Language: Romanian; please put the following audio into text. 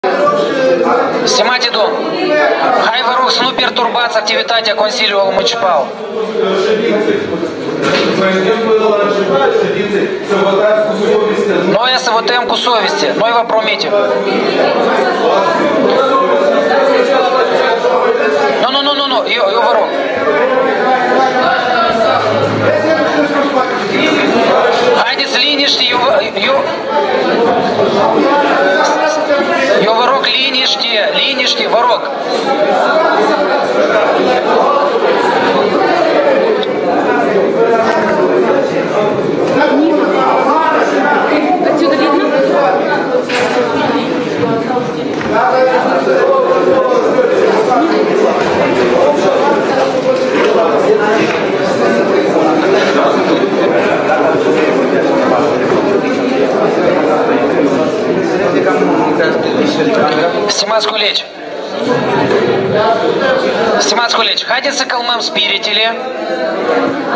Stimați domn, hai vă rog să nu perturbați activitatea Consiliului Municipal. Noi să votăm cu совести, noi vă promitem. Nu, eu vă rog. Haideți liniște, eu vă rog liniște, vă rog. Отсюда видно? Stimați colegi, haideți să calmăm spiritele.